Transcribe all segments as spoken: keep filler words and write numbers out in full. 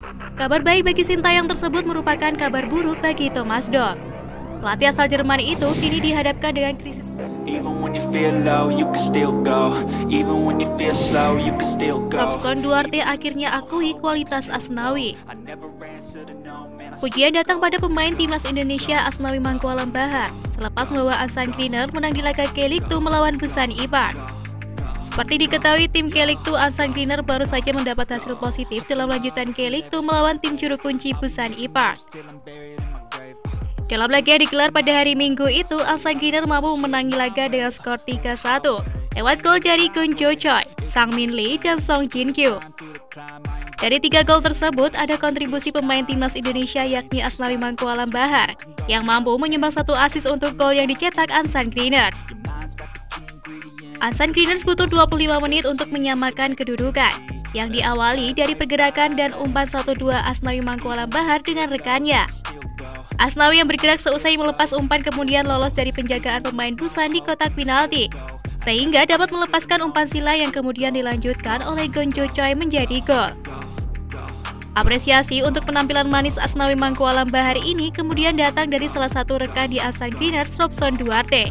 Kabar baik bagi Sintayong tersebut merupakan kabar buruk bagi Thomas Doll. Pelatih asal Jerman itu kini dihadapkan dengan krisis. Robson Duarte akhirnya akui kualitas Asnawi. Pujian datang pada pemain timnas Indonesia Asnawi Mangkualam Bahar selepas membawa Ansan Kriner menang di laga K-League dua melawan Busan Ipark. Seperti diketahui, tim K-League dua Ansan Kriner baru saja mendapat hasil positif dalam lanjutan K-League dua melawan tim juru kunci Busan Ipark. Dalam laga yang digelar pada hari Minggu itu, Ansan Kriner mampu memenangi laga dengan skor tiga satu lewat gol dari Gun Jo Choi, Sang Min Lee, dan Song Jin Kyu. Dari tiga gol tersebut, ada kontribusi pemain timnas Indonesia yakni Asnawi Mangkualam Bahar yang mampu menyumbang satu assist untuk gol yang dicetak Ansan Kriner. Ansan Kriner butuh dua puluh lima menit untuk menyamakan kedudukan, yang diawali dari pergerakan dan umpan satu dua Asnawi Mangkualam Bahar dengan rekannya. Asnawi yang bergerak seusai melepas umpan kemudian lolos dari penjagaan pemain Busan di kotak penalti, sehingga dapat melepaskan umpan sila yang kemudian dilanjutkan oleh Gun Jo Choi menjadi gol. Apresiasi untuk penampilan manis Asnawi Mangkualam Bahar ini kemudian datang dari salah satu rekan di Ansan Kriner, Robson Duarte.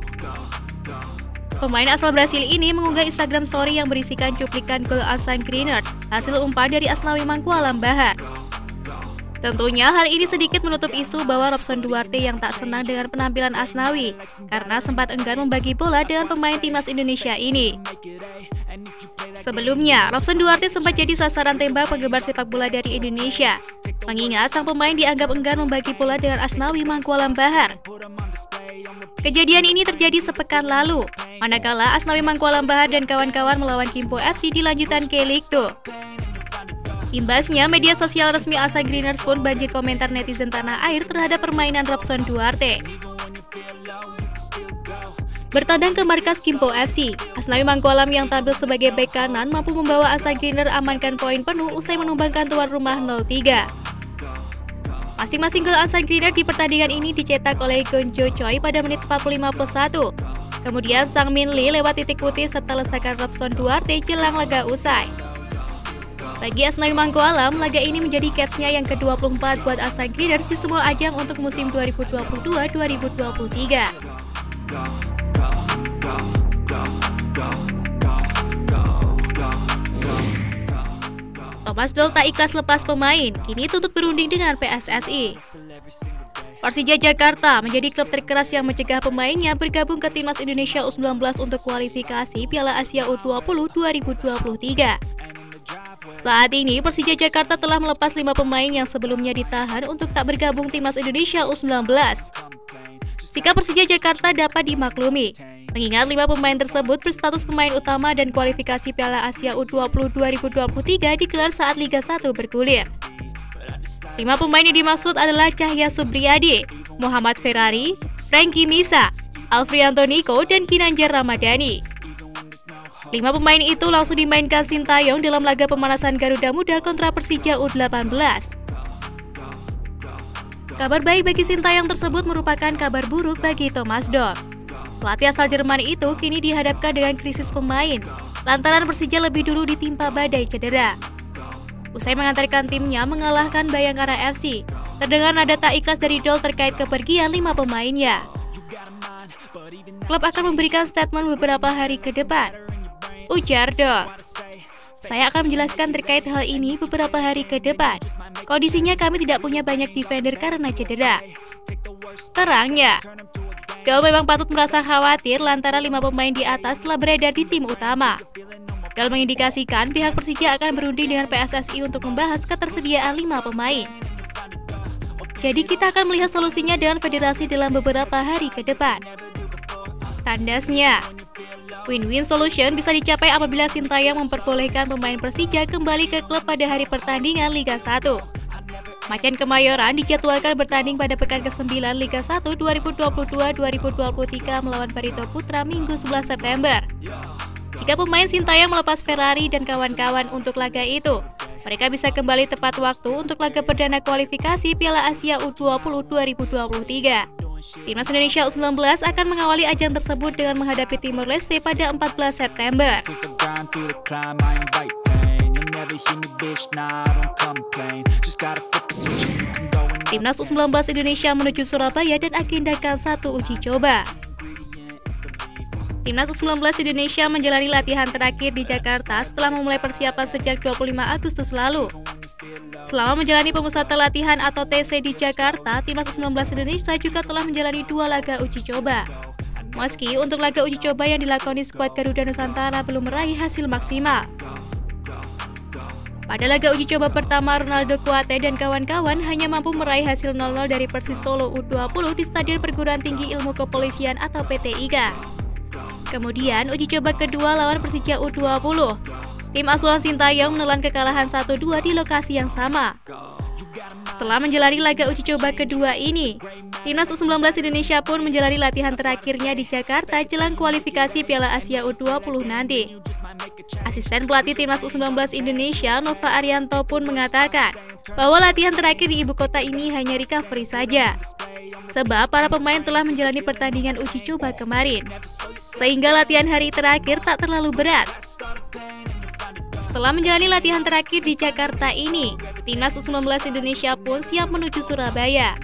Pemain asal Brasil ini mengunggah Instagram story yang berisikan cuplikan gol Ansan Kriner, hasil umpan dari Asnawi Mangkualam Bahar. Tentunya hal ini sedikit menutup isu bahwa Robson Duarte yang tak senang dengan penampilan Asnawi karena sempat enggan membagi bola dengan pemain timnas Indonesia ini. Sebelumnya, Robson Duarte sempat jadi sasaran tembak penggemar sepak bola dari Indonesia, mengingat sang pemain dianggap enggan membagi bola dengan Asnawi Mangkualam Bahar. Kejadian ini terjadi sepekan lalu, manakala Asnawi Mangkualam Bahar dan kawan-kawan melawan Gimpo F C di lanjutan K-League dua. Imbasnya, media sosial resmi Ansan Kriner pun banjir komentar netizen tanah air terhadap permainan Robson Duarte. Bertandang ke markas Gimpo F C, Asnawi Mangkualam yang tampil sebagai bek kanan mampu membawa Ansan Kriner amankan poin penuh usai menumbangkan tuan rumah nol tiga. Masing-masing gol Ansan Kriner di pertandingan ini dicetak oleh Gun Jo Choi pada menit empat puluh lima plus satu. Kemudian Sang Min Lee lewat titik putih serta lesakan Robson Duarte jelang laga usai. Bagi Asnawi Mangkualam, laga ini menjadi capsnya yang ke dua puluh empat buat Ansan Kriner di semua ajang untuk musim dua ribu dua puluh dua dua ribu dua puluh tiga. Thomas Doll tak ikhlas lepas pemain, kini tuntut berunding dengan P S S I. Persija Jakarta menjadi klub terkeras yang mencegah pemainnya bergabung ke timnas Indonesia U sembilan belas untuk kualifikasi Piala Asia U dua puluh dua ribu dua puluh tiga. Saat ini, Persija Jakarta telah melepas lima pemain yang sebelumnya ditahan untuk tak bergabung timnas Indonesia U sembilan belas. Sikap Persija Jakarta dapat dimaklumi, mengingat lima pemain tersebut berstatus pemain utama dan kualifikasi Piala Asia U dua puluh dua ribu dua puluh tiga digelar saat Liga satu bergulir. Lima pemain yang dimaksud adalah Cahya Supriyadi, Muhammad Ferrari, Frankie Misa, Alfrianto Niko, dan Ginanjar Ramadhani. Lima pemain itu langsung dimainkan Sintayong dalam laga pemanasan Garuda Muda kontra Persija U delapan belas. Kabar baik bagi Sintayong tersebut merupakan kabar buruk bagi Thomas Doll. Pelatih asal Jerman itu kini dihadapkan dengan krisis pemain, lantaran Persija lebih dulu ditimpa badai cedera. Usai mengantarkan timnya mengalahkan Bayangkara F C, terdengar nada tak ikhlas dari Doll terkait kepergian lima pemainnya. Klub akan memberikan statement beberapa hari ke depan, ujar Doll. Saya akan menjelaskan terkait hal ini beberapa hari ke depan. Kondisinya kami tidak punya banyak defender karena cedera, terangnya. Doll memang patut merasa khawatir lantaran lima pemain di atas telah beredar di tim utama. Doll mengindikasikan pihak Persija akan berunding dengan P S S I untuk membahas ketersediaan lima pemain. Jadi kita akan melihat solusinya dengan federasi dalam beberapa hari ke depan, tandasnya. Win-win solution bisa dicapai apabila Sintayong memperbolehkan pemain Persija kembali ke klub pada hari pertandingan Liga satu. Macan Kemayoran dijadwalkan bertanding pada pekan kesembilan Liga satu dua ribu dua puluh dua dua ribu dua puluh tiga melawan Barito Putra Minggu sebelas September. Jika pemain Sintayong melepas Ferrari dan kawan-kawan untuk laga itu, mereka bisa kembali tepat waktu untuk laga perdana kualifikasi Piala Asia U dua puluh dua ribu dua puluh tiga. Timnas Indonesia U sembilan belas akan mengawali ajang tersebut dengan menghadapi Timor Leste pada empat belas September. Timnas U sembilan belas Indonesia menuju Surabaya dan agendakan satu uji coba. Timnas U sembilan belas Indonesia menjalani latihan terakhir di Jakarta setelah memulai persiapan sejak dua puluh lima Agustus lalu. Selama menjalani pemusatan latihan atau T C di Jakarta, Timnas U sembilan belas Indonesia juga telah menjalani dua laga uji coba. Meski untuk laga uji coba yang dilakoni skuad Garuda Nusantara belum meraih hasil maksimal. Pada laga uji coba pertama, Ronaldo Kuate dan kawan-kawan hanya mampu meraih hasil nol nol dari Persis Solo U dua puluh di Stadion Perguruan Tinggi Ilmu Kepolisian atau P T I K A. Kemudian uji coba kedua lawan Persija U dua puluh. Tim asuhan Sintayong menelan kekalahan satu dua di lokasi yang sama. Setelah menjalani laga uji coba kedua ini, Timnas U sembilan belas Indonesia pun menjalani latihan terakhirnya di Jakarta jelang kualifikasi Piala Asia U dua puluh nanti. Asisten pelatih Timnas U sembilan belas Indonesia, Nova Arianto pun mengatakan bahwa latihan terakhir di ibu kota ini hanya recovery saja. Sebab para pemain telah menjalani pertandingan uji coba kemarin, sehingga latihan hari terakhir tak terlalu berat. Setelah menjalani latihan terakhir di Jakarta ini, Timnas U sembilan belas Indonesia pun siap menuju Surabaya.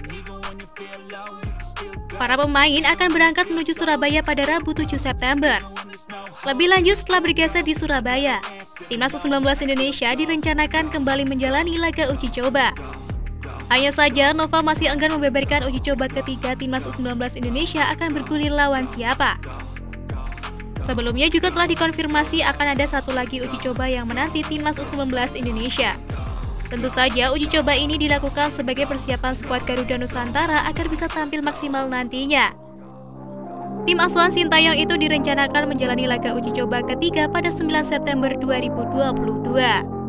Para pemain akan berangkat menuju Surabaya pada Rabu tujuh September. Lebih lanjut, setelah bergeser di Surabaya, Timnas U sembilan belas Indonesia direncanakan kembali menjalani laga uji coba. Hanya saja, Nova masih enggan membeberkan uji coba ketiga Timnas U sembilan belas Indonesia akan bergulir lawan siapa. Sebelumnya juga telah dikonfirmasi akan ada satu lagi uji coba yang menanti Timnas U sembilan belas Indonesia. Tentu saja uji coba ini dilakukan sebagai persiapan skuad Garuda Nusantara agar bisa tampil maksimal nantinya. Tim asuhan Sintayong itu direncanakan menjalani laga uji coba ketiga pada sembilan September dua ribu dua puluh dua.